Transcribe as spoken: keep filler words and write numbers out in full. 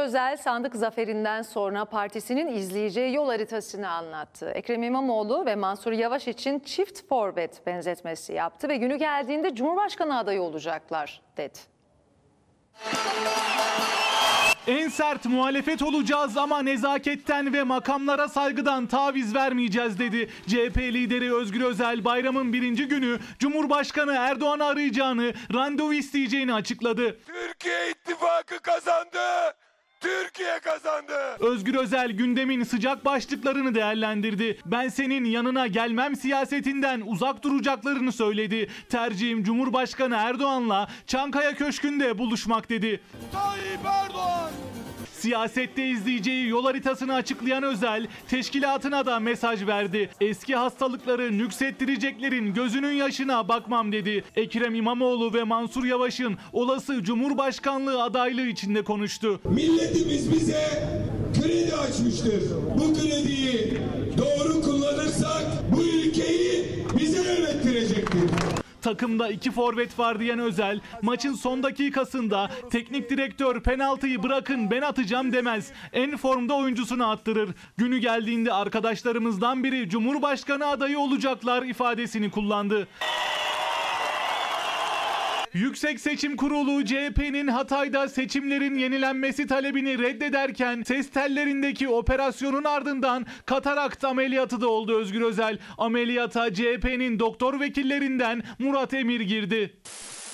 Özel sandık zaferinden sonra partisinin izleyeceği yol haritasını anlattı. Ekrem İmamoğlu ve Mansur Yavaş için çift forvet benzetmesi yaptı ve günü geldiğinde Cumhurbaşkanı adayı olacaklar dedi. En sert muhalefet olacağız ama nezaketten ve makamlara saygıdan taviz vermeyeceğiz dedi. C H P lideri Özgür Özel bayramın birinci günü Cumhurbaşkanı Erdoğan'ı arayacağını, randevu isteyeceğini açıkladı. Türkiye İttifakı kazandı. Türkiye kazandı. Özgür Özel gündemin sıcak başlıklarını değerlendirdi. Ben senin yanına gelmem siyasetinden uzak duracaklarını söyledi. Tercihim Cumhurbaşkanı Erdoğan'la Çankaya Köşkü'nde buluşmak dedi. Tayyip Erdoğan. Siyasette izleyeceği yol haritasını açıklayan Özel, teşkilatına da mesaj verdi. Eski hastalıkları nüksettireceklerin gözünün yaşına bakmam dedi. Ekrem İmamoğlu ve Mansur Yavaş'ın olası Cumhurbaşkanlığı adaylığı içinde konuştu. Milletimiz bize kredi açmıştır. Bu krediyi doğru kullanırsak bu ülkeyi bize yönettirecektir. Takımda iki forvet var diyen Özel, maçın son dakikasında teknik direktör penaltıyı bırakın ben atacağım demez. En formda oyuncusunu attırır. Günü geldiğinde arkadaşlarımızdan biri Cumhurbaşkanı adayı olacaklar ifadesini kullandı. Yüksek Seçim Kurulu C H P'nin Hatay'da seçimlerin yenilenmesi talebini reddederken ses tellerindeki operasyonun ardından katarakt ameliyatı da oldu Özgür Özel. Ameliyata C H P'nin doktor vekillerinden Murat Emir girdi.